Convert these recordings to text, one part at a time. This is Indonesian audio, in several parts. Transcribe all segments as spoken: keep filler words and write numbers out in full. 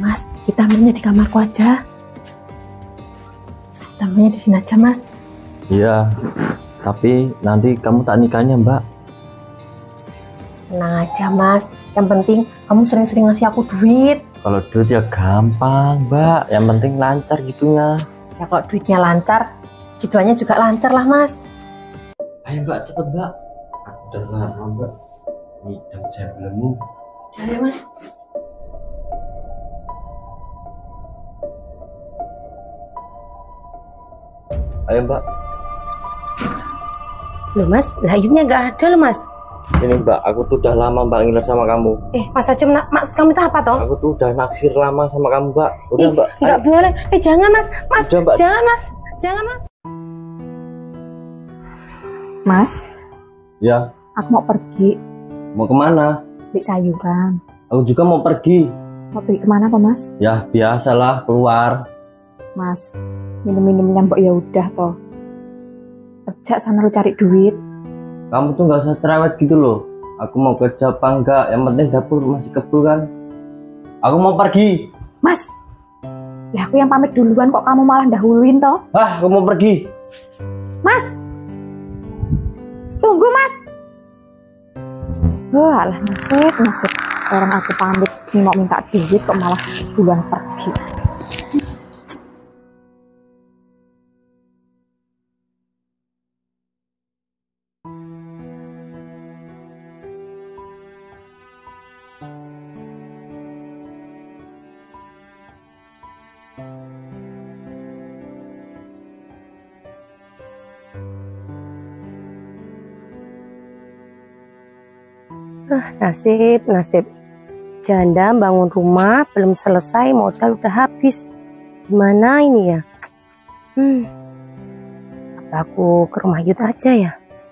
Mas, kita mainnya di kamarku aja. Kita mainnya di sini aja, Mas. Iya, tapi nanti kamu tak nikahnya, Mbak. Tenang aja, Mas. Yang penting kamu sering-sering ngasih aku duit. Kalau duit ya gampang, Mbak. Yang penting lancar gitunya. Ya kalau duitnya lancar, gituannya juga lancar lah, Mas. Ayo, Mbak, cepet, Mbak. Aku udah lama, Mbak. Ngidam jambelmu. Ayo, Mas. Ayo, Mbak. Loh, Mas, layutnya nggak ada loh, Mas. Ini, Mbak, aku tuh udah lama, Mbak, ngiler sama kamu. Eh, Mas Acem, maksud kamu itu apa, toh? Aku tuh udah naksir lama sama kamu, Mbak. Udah, Ih, Mbak. nggak Ayo. boleh. Eh, jangan, Mas. Mas, Udah, Mbak. jangan, Mas. Jangan, Mas. Mas, Ya, aku mau pergi mau kemana? beli sayuran. Aku juga mau pergi. Mau pergi kemana, Pak, Mas? Ya, biasalah, keluar. Mas, minum-minum nyambok ya udah, toh. Kerja sana lu cari duit. Kamu tuh nggak usah cerewet gitu loh. Aku mau kerja apa enggak, yang penting dapur masih kebul kan. Aku mau pergi. Mas, lah aku yang pamit duluan kok kamu malah dahuluin, toh. Ah, aku mau pergi. Mas, tunggu, Mas. Wah, alah, nasib, nasib. Orang aku pamit nih mau minta duit kok malah duluan pergi. Ah, nasib, nasib. Janda bangun rumah belum selesai, modal udah habis. Gimana ini ya? Hmm. Apa aku ke rumah Yud aja ya?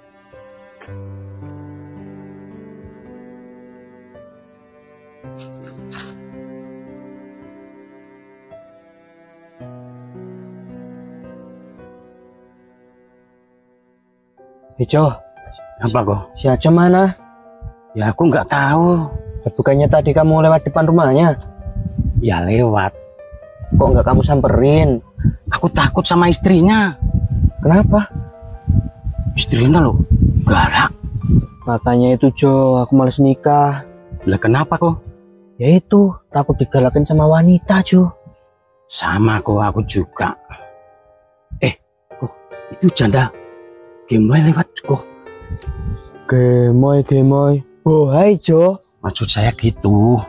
Ijo, Apa kok? si Acem mana? Ya aku nggak tahu. Bukannya tadi kamu lewat depan rumahnya? Ya lewat. Kok nggak kamu samperin? Aku takut sama istrinya. Kenapa? Istrinya loh galak. Makanya itu Jo, aku males nikah. Lah kenapa kok? Ya itu, takut digalakin sama wanita Jo. Sama kok, aku juga. Eh, kok itu janda Gemoy lewat kok. Gemoy, gemoy. Bohai Jo. Maksud saya gitu.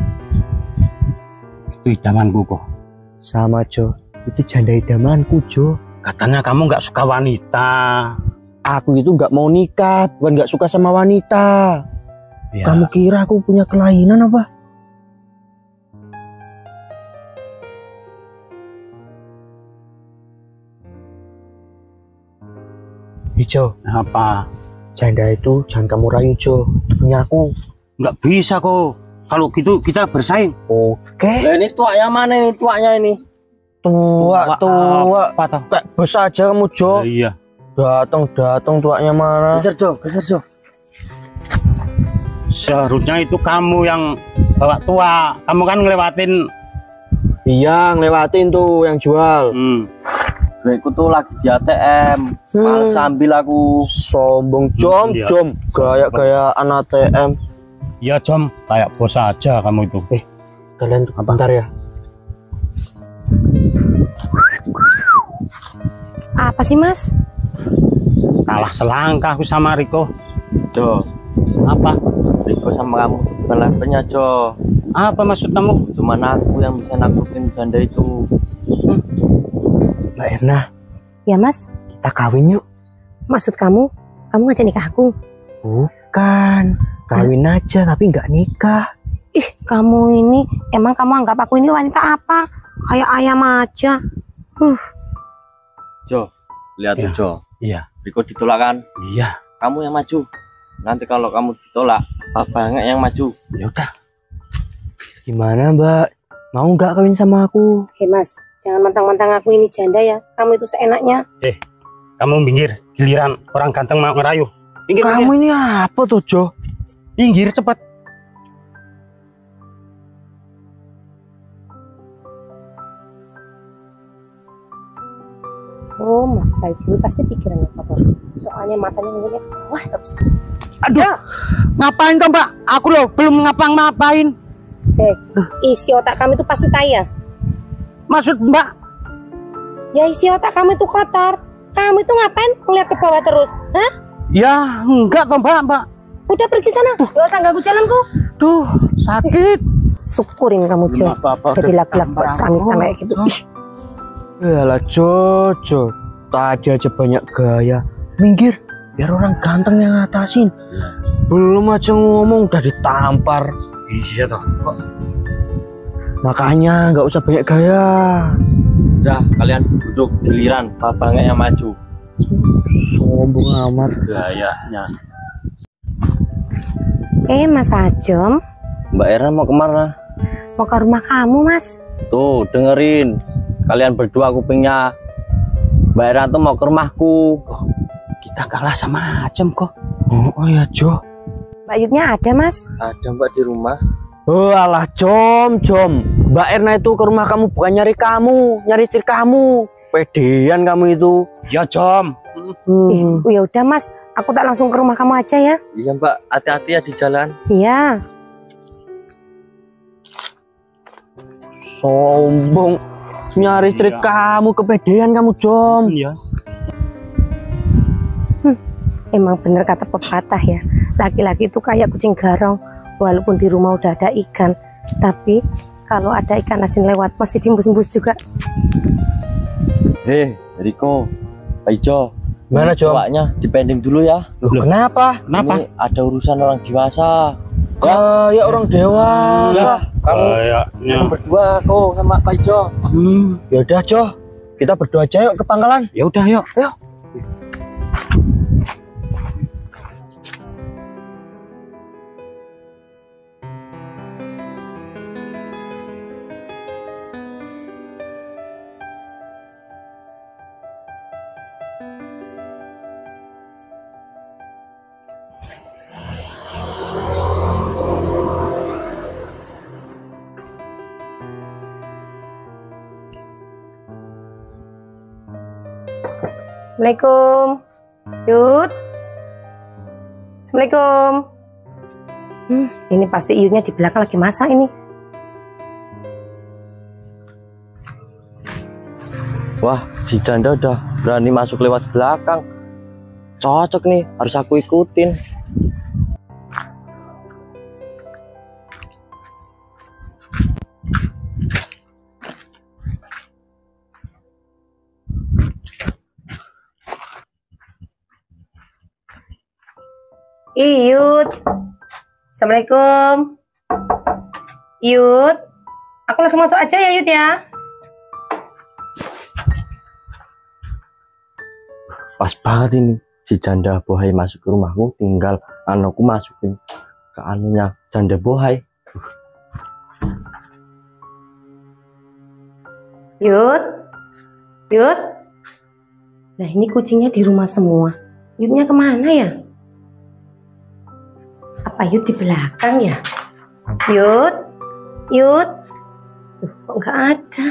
Itu idamanku kok. Sama Jo, itu janda idamanku Jo. Katanya kamu nggak suka wanita. Aku itu nggak mau nikah, bukan nggak suka sama wanita. Ya. Kamu kira aku punya kelainan apa? Ijo, Apa? janda itu jangan kamu rayu Jo, itu punya aku. Nggak bisa kok. Kalau gitu kita bersaing. Oke. Lah ini tuaknya mana ini? Tuaknya ini. Tua, tua. Apa toh? Kayak bos aja kamu Jo. Iya. Datang, datang tuaknya mana? Geser Jo, geser Jo. Seharusnya itu kamu yang bawa tua. Kamu kan ngelewatin. Iya, ngelewatin tuh yang jual. Hmm. Duitku tuh lagi di A T M. Males ambil aku. Sombong jom, Iya. jom. Gaya-gaya anak A T M. Iya Jom, kayak bos aja kamu itu. Eh, kalian tuh bentar ya. Apa sih, Mas? Kalah selangkah aku sama Riko. Jo, Apa? Riko sama kamu bukan levelnya Jo. Apa maksud kamu? Cuman aku yang bisa naklukin janda itu. Mbak Erna, Ya, Mas. kita kawin yuk. Maksud kamu, kamu ngajak nikah aku? Bukan, kawin aja tapi nggak nikah. Ih, kamu ini, emang kamu anggap aku ini wanita apa? Kayak ayam aja. Huh. Jo, lihat Ya. tuh Jo. Iya. Riko ditolak kan? Iya. Kamu yang maju. Nanti kalau kamu ditolak, babangnya yang maju. Ya udah. Gimana Mbak? Mau nggak kawin sama aku? Hei, Mas, jangan mentang-mentang aku ini janda ya. Kamu itu seenaknya. Eh, kamu minggir. Giliran orang ganteng mau ngerayu. Minggir, Kamu ini apa tuh Jo? minggir cepat. Oh, Mas Baju pasti pikirannya kotor. Soalnya matanya ngeliatnya wah terus. Aduh, ngapain toh mbak? Aku loh belum ngapa-ngapain. Eh, isi otak kamu itu pasti tai ya? Maksud mbak? Ya isi otak kamu itu kotor. Kamu itu ngapain ngeliat ke bawah terus? Hah? Ya enggak toh mbak, mbak. Udah pergi sana, gak usah ganggu jalanku. Duh, sakit. Syukurin kamu Jo. Jadi laki-laki buat samitan kayak gitu. Yalah Jojo, tadi aja banyak gaya. Minggir, biar orang ganteng yang ngatasin. Belum aja ngomong udah ditampar. Iya toh. Makanya nggak usah banyak gaya. Udah, kalian duduk giliran babangnya yang maju. Sombong amat. Gayanya. Eh Mas Ajom, Mbak Era mau kemana? mau ke rumah kamu Mas. Tuh, dengerin. Kalian berdua kupingnya. Mbak Era tuh mau ke rumahku. Kita kalah sama Ajam kok. Oh, oh ya Jo. Mbak Yudnya ada Mas. Ada Mbak di rumah. Oh alah Jom, Jom. Mbak Erna itu ke rumah kamu bukan nyari kamu, nyari istri kamu. Pedean kamu itu. Ya Jom. Hmm. Eh, ya udah Mas, aku tak langsung ke rumah kamu aja ya. Iya Mbak, hati-hati ya di jalan. Iya. Sombong. Nyari istri Iya. kamu, kepedean kamu Jom. Iya. Emang bener kata pepatah ya, laki-laki itu kayak kucing garong. Walaupun di rumah udah ada ikan, tapi kalau ada ikan asin lewat masih diembus-embus juga. Hei, Riko, Pak Ijo. Mana Jom? Bawanya dipending dulu ya. Loh, kenapa? Kenapa? Ini ada urusan orang dewasa. Kayak orang dewasa. Ya, kamu Kayaknya. kamu berdua kok sama Pak Ijo. Hmm, ya udah Jo, kita berdua aja yuk ke pangkalan. Ya udah yuk. Ayo. Assalamualaikum. Yud. Assalamualaikum. Hmm, ini pasti Yudnya di belakang lagi masak ini. Wah, si Janda udah berani masuk lewat belakang. Cocok nih, harus aku ikutin. Iyut. Assalamualaikum. Yud. Aku langsung masuk aja ya Yud ya. Pas banget ini. Si Janda Bohai masuk ke rumahku, tinggal anakku masukin ke anunya Janda Bohai. Yud. Yud. Nah ini kucingnya di rumah semua. Yudnya kemana ya? Apa Yud di belakang ya? Yud. Yud. Duh, kok nggak ada?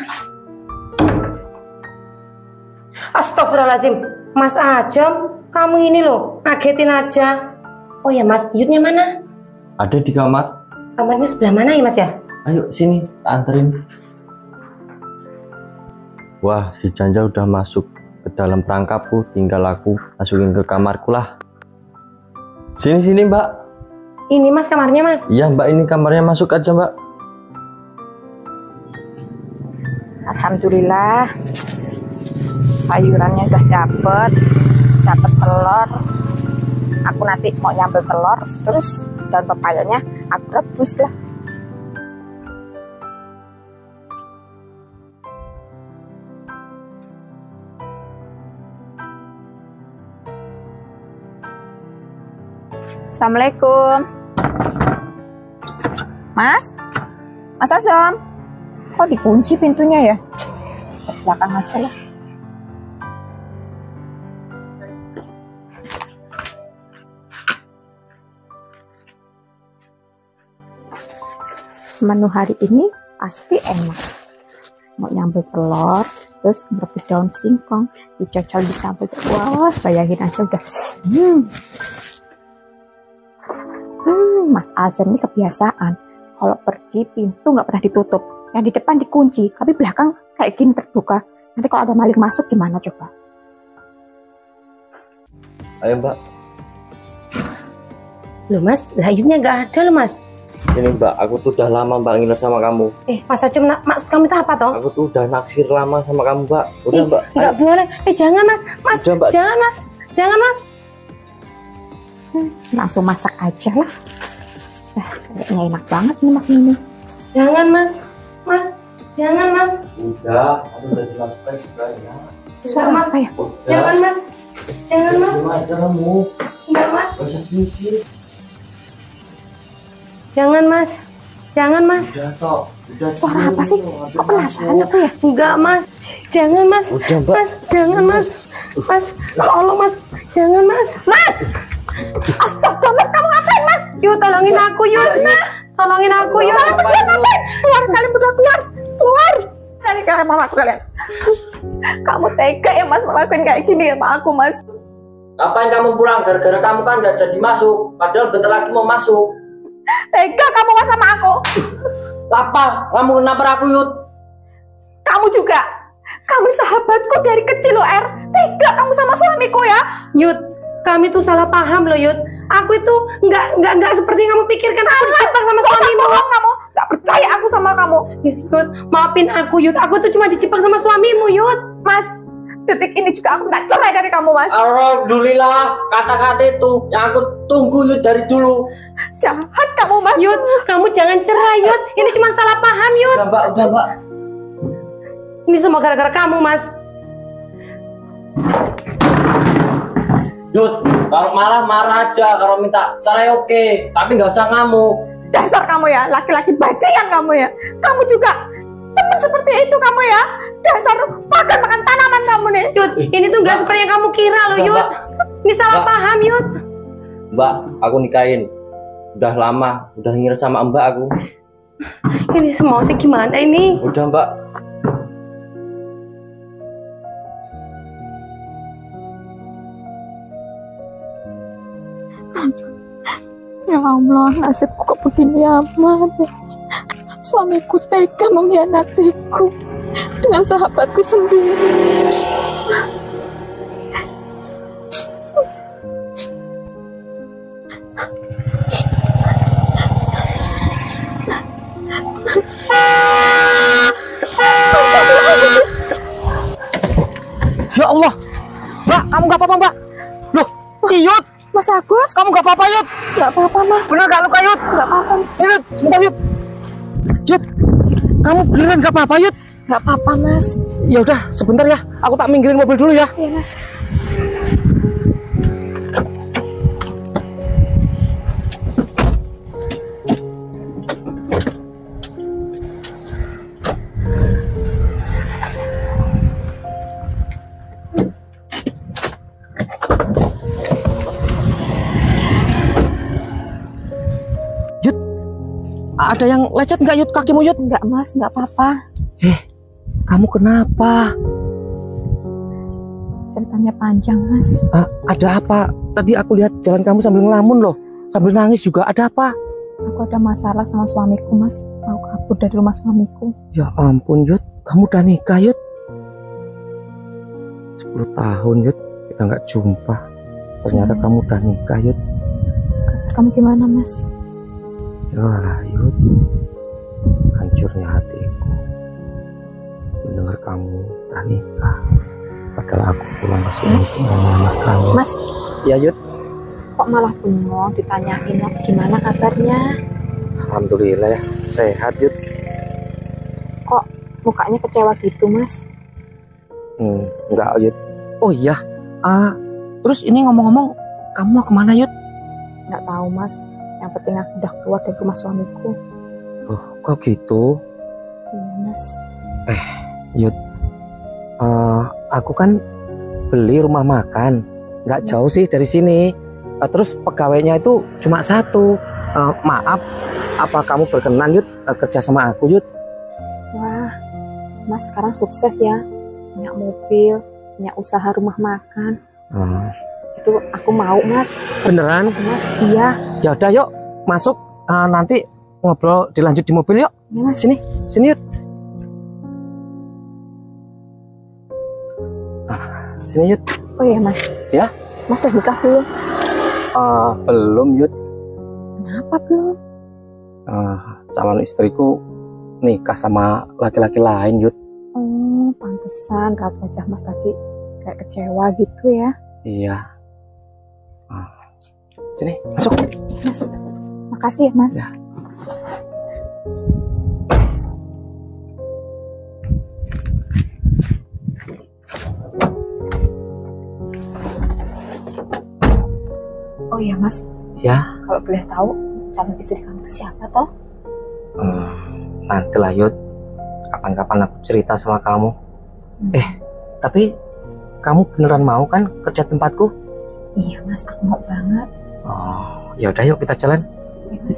Astagfirullahaladzim. Mas Ajam, kamu ini loh, ngagetin aja. Oh ya Mas, Yudnya mana? Ada di kamar. Kamarnya sebelah mana ya Mas ya? Ayo sini, tak anterin. Wah, si Janda udah masuk ke dalam perangkapku, tinggal aku masukin ke kamarku lah. Sini sini Mbak. Ini Mas kamarnya Mas. Iya Mbak, ini kamarnya, masuk aja Mbak. Alhamdulillah sayurannya udah dapet dapet telur. Aku nanti mau nyambel telur, terus daun pepayanya aku rebus lah. Assalamualaikum Mas. Mas Azam, kok dikunci pintunya ya? Ke belakang aja lah. Menu hari ini pasti enak. Mau nyambel telur, terus merebus daun singkong, dicocol di sambal. Wah, bayangin aja udah. Hmm. Hmm, Mas Azam ini kebiasaan. Kalau pergi pintu nggak pernah ditutup, yang di depan dikunci, tapi belakang kayak gini terbuka. Nanti kalau ada maling masuk gimana coba? Ayo Mbak. Loh Mas, lah Yudnya nggak ada loh Mas. Ini Mbak, aku tuh udah lama Mbak nginep sama kamu. Eh Mas Acem, maksud kamu itu apa toh? Aku tuh udah naksir lama sama kamu Mbak. Udah Ih, Mbak. nggak boleh. Eh jangan Mas, Mas, Udah, Mbak. jangan Mas, jangan Mas. Hmm, langsung masak aja lah. Nah, kayaknya enak banget nih makan ini. Jangan Mas, Mas, jangan Mas. Udah, aku udah jelaskan juga ya. Suara Mas. apa ya? Udah. Jangan Mas, jangan Mas, Terima aja kamu. enggak Mas, Gak usah bisik. jangan Mas, jangan Mas, Udah toh. Udah. Suara apa sih? Kok penasaran aku ya? enggak Mas, jangan Mas, Udah Mbak. Mas, jangan Mas, Mas, tolong Mas, jangan Mas, Mas. Astaga, Mas, kamu ngapain, Mas? Yud, tolongin aku Yud, tolongin aku Yud. Kalian berdua ngapain? Keluar, kalian berdua keluar, keluar dari kamar aku kalian. Kamu tega ya Mas melakukan kayak gini sama aku, Mas? Ngapain kamu pulang? Gara-gara kamu kan gak jadi masuk. Padahal bentar lagi mau masuk. Tega kamu Mas sama aku? Apa? Kamu kenapa aku Yud? Kamu juga? Kamu sahabatku dari kecil loh, Er. Tega kamu sama suamiku ya? Yud, kami tuh salah paham loh Yud. Aku itu nggak nggak nggak seperti yang kamu pikirkan. Aku dijebak sama Gak usah suamimu. bohong kamu. Gak percaya aku sama kamu. Yud, maafin aku Yud. Aku tuh cuma dijebak sama suamimu Yud. Mas, detik ini juga aku minta cerai dari kamu, Mas. Alhamdulillah, kata-kata itu yang aku tunggu Yud dari dulu. Jahat kamu, Mas. Yud, kamu jangan cerai Yud. Ini cuma salah paham Yud. Udah Mbak, udah Mbak. Ini semua gara-gara kamu Mas. Yud, kalau marah marah aja, kalau minta cerai oke, tapi nggak usah ngamuk. Dasar kamu ya, laki-laki bajingan kamu ya. Kamu juga teman seperti itu kamu ya. Dasar makan makan tanaman kamu nih. Yud, ini tuh nggak seperti yang kamu kira loh Mbak, Yud. Mbak. Ini salah Mbak. paham Yud. Mbak, aku nikahin. Udah lama, udah ngira sama Mbak aku. Ini semua tuh gimana ini? Udah Mbak. Ya Allah, nasibku kok begini amat ya. Suamiku tega mengkhianatiku dengan sahabatku sendiri. Ya Allah, Mbak, kamu nggak apa-apa Mbak? Loh, Yud, Mas Agus, kamu nggak apa-apa Yud? nggak apa-apa Mas. Bener nggak luka Yud? Nggak apa-apa, Yud, sebentar Yud. Yud, kamu beneran nggak apa-apa Yud? nggak apa-apa Mas. Ya udah, sebentar ya. Aku tak minggirin mobil dulu ya. Iya Mas. Ada yang lecet nggak Yud kakimu Yud? Nggak Mas, nggak apa-apa. Eh, kamu kenapa? Ceritanya panjang Mas. Ah, ada apa? Tadi aku lihat jalan kamu sambil ngelamun loh, sambil nangis juga. Ada apa? Aku ada masalah sama suamiku Mas. Mau kabur dari rumah suamiku. Ya ampun Yud, kamu udah nikah Yud? sepuluh tahun Yud, kita nggak jumpa. Ternyata Yes. kamu udah nikah Yud. Kamu gimana Mas? Ya Yud, hancurnya hatiku mendengar kamu udah nikah. Padahal aku pulang ke sini Mas. dengan mama kamu. Mas, Ya Yud, kok malah bengong ditanyain gimana kabarnya? alhamdulillah ya, sehat Yud. Kok mukanya kecewa gitu Mas? Hmm, enggak Yud. Oh iya, ah, terus ini ngomong-ngomong, kamu mau kemana Yud? Nggak tahu Mas. Yang penting aku udah keluar dari rumah suamiku. Oh, kok gitu? Iya Mas. Yud, eh, aku kan beli rumah makan, nggak jauh sih dari sini. Eh, terus pegawainya itu cuma satu. Eh, maaf, apa kamu berkenan Yud eh, kerja sama aku Yud? Wah, Mas sekarang sukses ya. punya mobil, punya usaha rumah makan. Oh, Itu aku mau, Mas. beneran? Mas, iya. Ya udah yuk masuk. Eh, nanti ngobrol dilanjut di mobil yuk. Ya, Mas. Sini, sini yuk. Ah, sini yuk. Oh iya, Mas. Ya? Mas udah nikah belum? Eh, belum yuk. Kenapa belum? Eh, calon istriku nikah sama laki-laki lain yuk. Oh, pantesan raut wajah Mas tadi kayak kecewa gitu ya. Iya. Ah, sini masuk. Mas, makasih ya, Mas. Ya. Oh iya, Mas. Ya. Kalau boleh tahu calon istri kamu itu siapa toh? Eh, nanti lah Yud, kapan-kapan aku cerita sama kamu. Hmm. Eh, tapi kamu beneran mau kan kerja tempatku? Iya, Mas, aku mau banget. Oh, ya udah yuk kita jalan. Iya, Mas.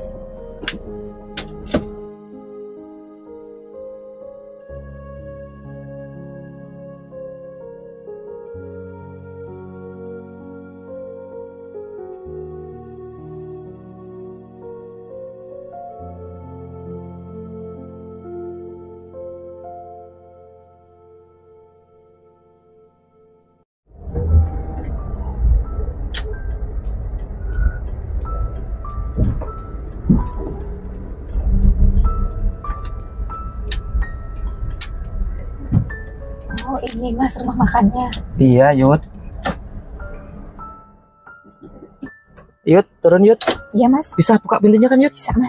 Oh, ini Mas rumah makannya. Iya Yud. Yud, turun Yud. Iya, Mas. Bisa buka pintunya kan Yud? Bisa, Mas.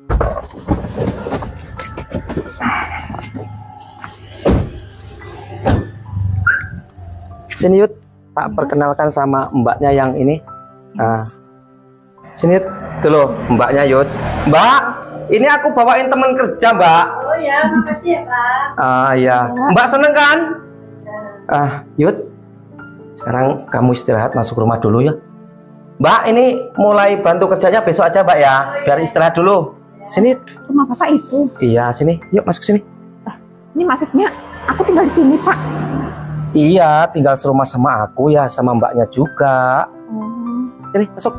Sini Yud, tak perkenalkan sama mbaknya yang ini. Nah, sini Yud, tuh loh mbaknya Yud. Mbak, ini aku bawain teman kerja mbak. Oh ya, makasih ya Pak. Ah iya, mbak seneng kan? Ah, Yud, sekarang kamu istirahat masuk rumah dulu ya. Mbak, ini mulai bantu kerjanya besok aja mbak ya, biar istirahat dulu. Sini. Rumah Bapak itu. Iya, sini. Yuk masuk sini. Ini maksudnya aku tinggal di sini, Pak. Iya, tinggal serumah sama aku ya, sama mbaknya juga. Oh. Sini, masuk.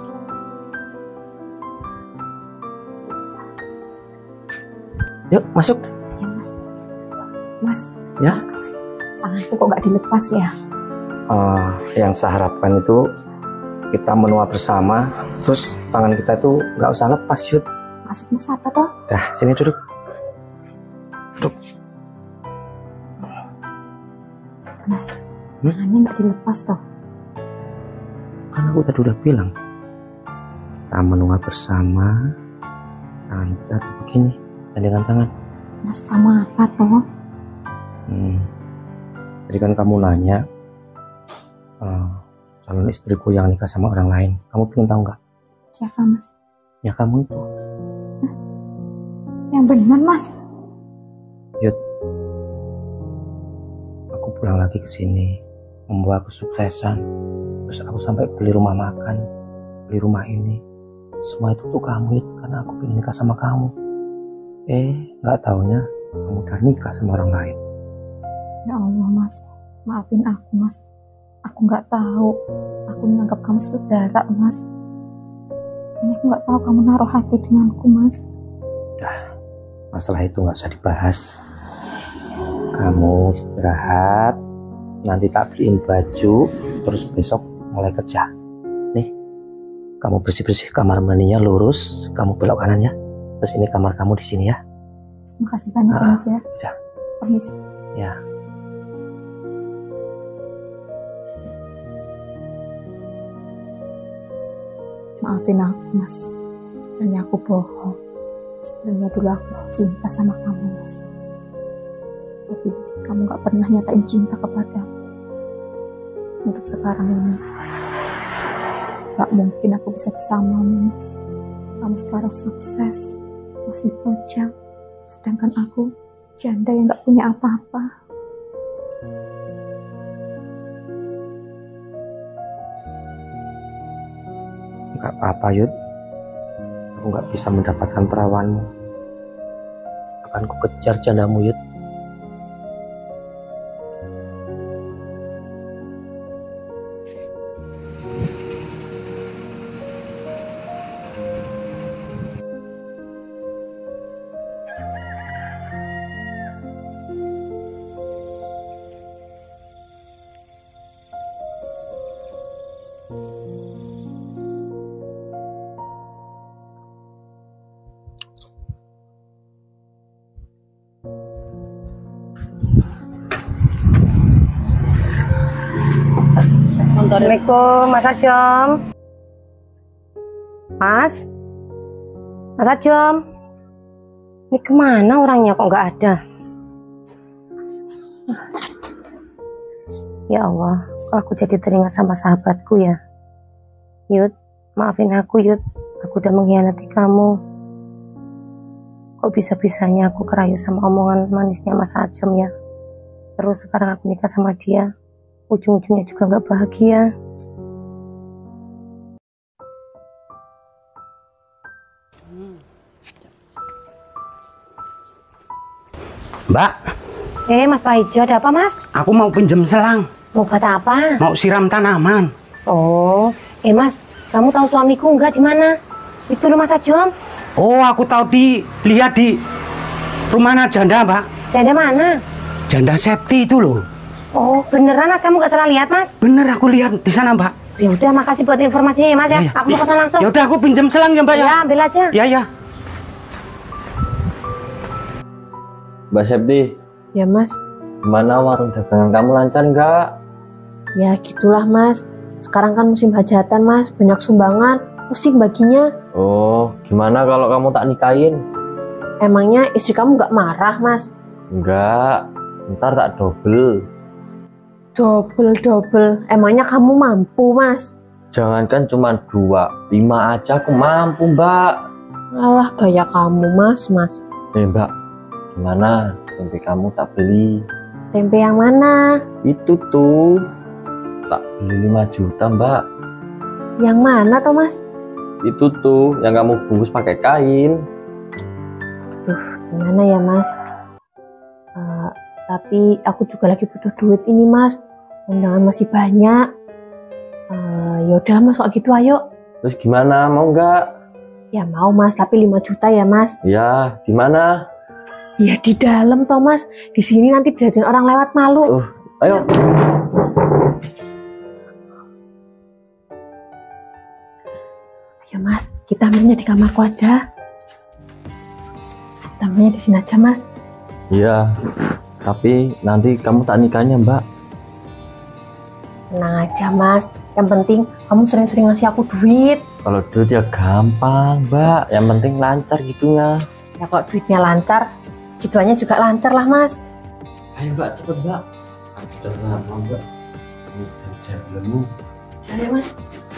Yuk, masuk. Ya, Mas. Mas. Ya. Tanganku kok gak dilepas ya? Uh, yang saya harapkan itu kita menua bersama, terus tangan kita itu nggak usah lepas, Yud. Maksud Mas apa toh? Dah, sini duduk. Duduk. Mas, Hmm? tangannya nggak dilepas toh? Kan aku tadi udah bilang, kita menua bersama, tangan kita tuh begini, gandengan tangan. Maksud kamu apa toh? Hmm. Jadi kan kamu nanya, uh, calon istriku yang nikah sama orang lain, kamu pengen tahu nggak? Siapa, Mas? Ya kamu itu. Yang benar, Mas. Yud, aku pulang lagi ke sini membawa kesuksesan, terus aku sampai beli rumah makan, beli rumah ini, semua itu tuh kamu Yud, karena aku pengen nikah sama kamu. Eh, nggak taunya kamu udah nikah sama orang lain. Ya Allah, Mas. Maafin aku, Mas. Aku nggak tahu. Aku menganggap kamu saudara, Mas. Hanya aku nggak tahu kamu naruh hati denganku, Mas. Udah, masalah itu nggak usah dibahas. Kamu istirahat, nanti tak beliin baju, terus besok mulai kerja. Nih, kamu bersih-bersih kamar mandinya lurus, kamu belok kanan ya. Terus ini kamar kamu di sini ya. Terima kasih banyak, Ah, Mas ya. udah. Permisi. Ya. Maafin aku, Mas. Sebenarnya aku bohong. Sebenarnya dulu aku cinta sama kamu, Mas. Tapi kamu gak pernah nyatain cinta kepadaku. Untuk sekarang ini, gak mungkin aku bisa bersamamu, Mas. Kamu sekarang sukses, masih bujang. Sedangkan aku janda yang gak punya apa-apa. Gak apa-apa Yud, aku gak bisa mendapatkan perawanmu. Akan ku kejar jandamu Yud. Assalamualaikum, Mas Ajom. Mas, Mas Ajom. Ini kemana orangnya kok nggak ada? Ya Allah, kok aku jadi teringat sama sahabatku ya. Yud, maafin aku Yud, aku udah mengkhianati kamu. Kok bisa-bisanya aku kerayu sama omongan manisnya Mas Ajom ya. Terus sekarang aku nikah sama dia, ujung-ujungnya juga nggak bahagia. Mbak, Eh Mas Paijo, ada apa Mas? aku mau pinjam selang. Mau buat apa? Mau siram tanaman. Oh, eh Mas, kamu tahu suamiku nggak di mana? Itu loh Mas Ajom. Oh, aku tahu di lihat di rumah janda, Mbak. Janda mana? Janda Septi itu loh. Oh, beneran Mas, kamu nggak salah lihat Mas? Bener, aku lihat di sana, Mbak. Ya udah, makasih buat informasinya ya Mas ya. Ya, ya. Aku mau kesana langsung. Ya udah, aku pinjam selang ya, Mbak ya. Ya, ambil aja. Ya, ya. Mbak Septi, Ya Mas, gimana warung dagangan kamu lancar nggak? ya gitulah Mas. Sekarang kan musim hajatan Mas, banyak sumbangan, pusing baginya. Oh, gimana kalau kamu tak nikahin? Emangnya istri kamu nggak marah Mas? Enggak, ntar tak double. Double-double, emangnya kamu mampu Mas? Jangankan cuma dua, lima aja aku mampu Mbak. Alah gaya kamu Mas, Mas. Eh Mbak, gimana? Tempe kamu tak beli. Tempe yang mana? Itu tuh, tak beli lima juta Mbak. Yang mana toh Mas? Itu tuh, yang kamu bungkus pakai kain. Duh, gimana ya Mas? Uh, tapi aku juga lagi butuh duit ini Mas. Undangan masih banyak. Uh, ya udah Mas, kalau gitu ayo. Terus gimana? Mau nggak? Ya mau Mas, tapi lima juta ya Mas. Ya, di mana? Ya di dalam toh Mas. Di sini nanti dijajan orang lewat malu. Oh, ayo. Ayo Mas, kita mainnya di kamarku aja. Kita mainnya di sini aja Mas. Iya, tapi nanti kamu tak nikahnya Mbak. Tenang aja Mas. Yang penting kamu sering-sering ngasih aku duit. Kalau duit ya gampang Mbak, yang penting lancar gitunya. Ya kalau duitnya lancar, gituannya juga lancar lah Mas. Ayo Mbak, cepet Mbak. Aku udah lama Mbak. Ini udah jam belum. Ayo Mas.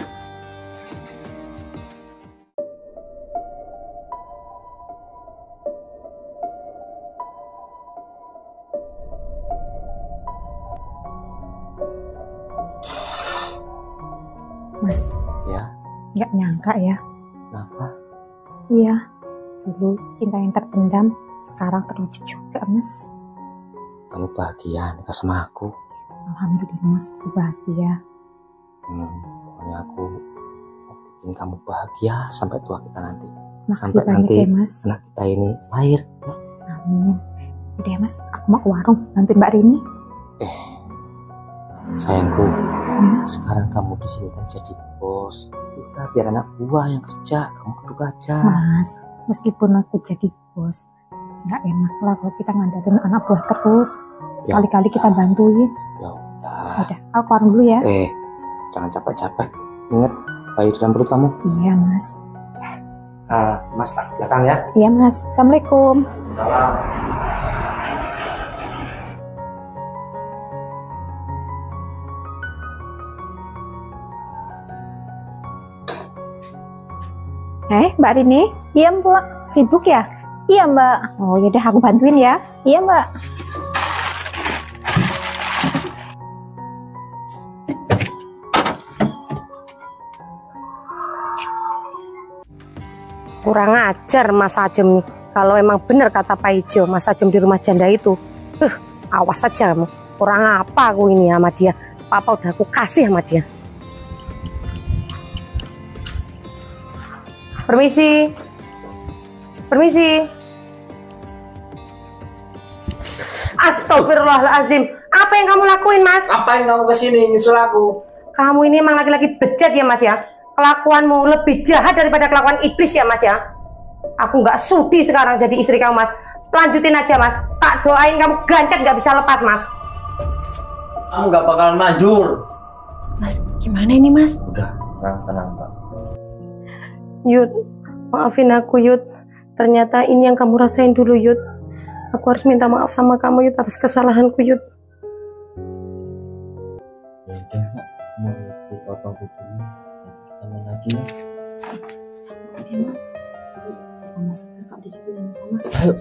Mas, Ya, nggak nyangka ya. kenapa? Iya, dulu cinta yang terpendam, sekarang terwujud juga Mas. Kamu bahagia nikah sama aku? Alhamdulillah Mas, aku bahagia. Hmm, pokoknya aku mau bikin kamu bahagia sampai tua kita nanti. Makasih Sampai banyak nanti ya Mas. anak kita ini lahir. Ya? Amin. Udah ya Mas, aku mau ke warung bantuin Mbak Rini. Eh, sayangku, Ya. sekarang kamu di sini kan jadi bos. Udah, biar anak buah yang kerja, kamu duduk aja. Mas, meskipun aku jadi bos, nggak enak lah kalau kita ngandarin anak buah terus. Ya. Sekali-kali kita bantuin. Ya udah. Udah, aku ke warung dulu ya. Eh, jangan capek-capek. Ingat, bayi dalam perut kamu. Iya Mas. Ah, Mas tak belakang ya. Iya Mas. Assalamualaikum. Salam. Eh, Mbak Rini? Iya Mbak. Sibuk ya? Iya Mbak. Oh yaudah, aku bantuin ya. Iya Mbak. Kurang ajar Mas Ajom nih. Kalau emang benar kata Pak Ijo, Mas Ajom di rumah janda itu, uh, awas saja kamu. Kurang apa aku ini sama dia? Papa udah aku kasih sama dia. Permisi. Permisi. Astagfirullahaladzim. Apa yang kamu lakuin, Mas? Ngapain kamu kesini nyusul aku? Kamu ini emang laki-laki bejat ya, Mas ya? Kelakuanmu lebih jahat daripada kelakuan iblis ya, Mas ya? Aku nggak sudi sekarang jadi istri kamu, Mas. Lanjutin aja, Mas. Tak doain kamu gancet nggak bisa lepas, Mas. Kamu nggak bakalan manjur. Mas, gimana? Gimana ini Mas? Udah, tenang, tenang, Mbak. Yud, maafin aku Yud. Ternyata ini yang kamu rasain dulu Yud. Aku harus minta maaf sama kamu Yud atas kesalahanku Yud. Ya udah, Mbak. Mau dipotong dulu. Nanti kita lagi ya. Ayo.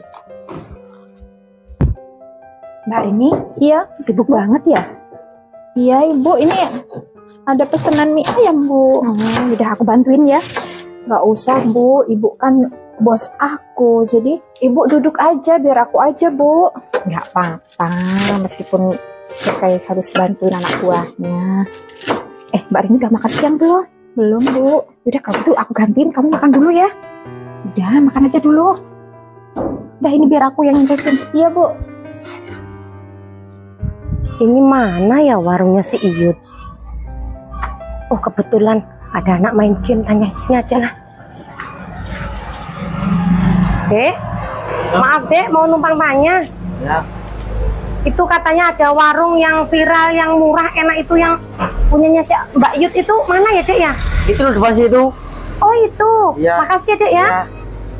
Mbak Rini, iya sibuk banget ya? Iya Ibu, ini ada pesanan mie ayam Bu. Oh, udah aku bantuin ya. Nggak usah Bu, Ibu kan bos aku, jadi Ibu duduk aja biar aku aja Bu. Nggak apa-apa, meskipun saya harus bantuin anak buahnya. Eh Mbak Rini udah makan siang belum? Belum Bu. Udah kalau gitu aku gantiin, kamu makan dulu ya. Udah makan aja dulu. Udah ini biar aku yang ngurusin. Iya Bu. Ini mana ya warungnya si Iyut? Oh kebetulan ada anak main game, tanya sini aja lah. Dek, maaf Dek, mau numpang tanya. Ya. Itu katanya ada warung yang viral, yang murah, enak itu yang punyanya si Mbak Yut itu mana ya Dek ya? Itu loh depan situ. Oh itu, Ya. Makasih ya Dek ya. Ya.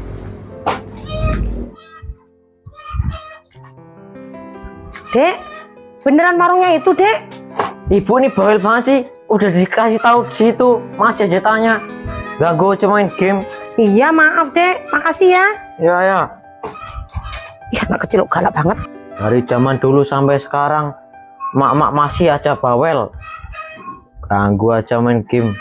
Dek, beneran warungnya itu Dek? Ibu ini bawel banget sih. Udah dikasih tahu di situ, masih aja tanya. Ganggu aja main game. Iya maaf Dek, makasih ya. Ya ya. Ya anak kecil galak banget. Dari zaman dulu sampai sekarang, mak-mak masih aja bawel. Ganggu aja main game.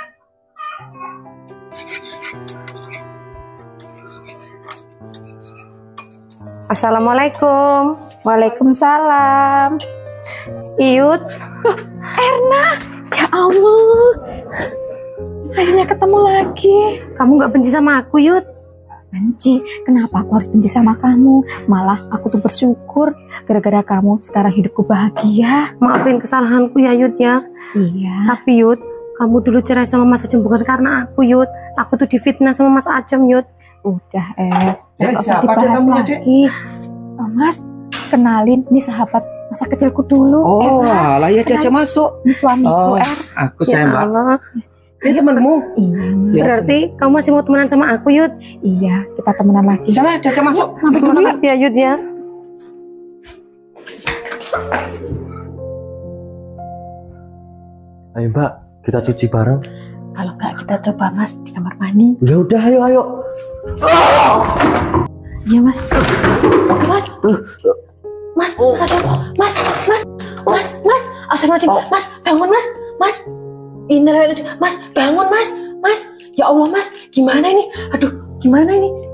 Assalamualaikum. Waalaikumsalam. Iyut, Erna, ya Allah. Akhirnya ketemu lagi. kamu nggak benci sama aku Yut? Benci? Kenapa aku harus benci sama kamu? Malah aku tuh bersyukur gara-gara kamu sekarang hidupku bahagia. Maafin kesalahanku ya Yut ya. Iya. Tapi Yut, kamu dulu cerai sama Mas Ajeng bukan karena aku Yut. Aku tuh difitnah sama Mas Ajeng Yut. Udah eh, Eh, nggak usah siapa dia dibahas tamunya, Dek? lagi. Oh, Mas, kenalin ini sahabat masa kecilku dulu. Oh, Erna. lah ya diajak masuk. Ini suamiku Oh, Er. aku Ya saya Mbak. Allah. Ini temanmu. Iya, Mas. Berarti kamu masih mau temenan sama aku Yut? Iya, kita temenan lagi. Sana diajak masuk. Mampir dulu Terima ya. kasih ya Yut ya. Ayo Mbak, kita cuci bareng. Kalau nggak kita coba Mas di kamar mandi. Ya udah, ayo ayo. Iya Mas. Mas. Mas, Mas, Mas, Mas, Mas, Mas, Mas, astagfirullahaladzim, Mas, bangun Mas, Mas, Innalillahi, Mas, bangun Mas, Mas, ya Allah Mas, gimana ini? Aduh, gimana ini?